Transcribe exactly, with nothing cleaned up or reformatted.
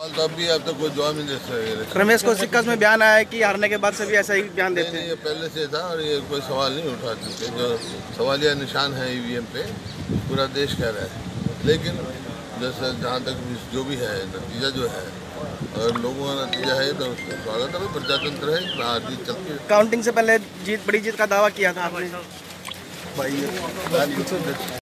तो अब भी अब तो कोई दुआ नहीं दे सकते। रमेश कौशिक में बयान आया है कि हारने के बाद से भी ऐसा ही बयान देते हैं। ये पहले से था और ये कोई सवाल नहीं उठा चुके। जो सवालिया निशान है ईवीएम पे पूरा देश कह रहा है, लेकिन जैसे जहाँ तक जो भी है नतीजा जो है और लोगों का नतीजा है तो उसका स्वागत है। प्रजातंत्र है, हार जीत चलती है। काउंटिंग से पहले जीत बड़ी जीत का दावा किया था आपने। भाई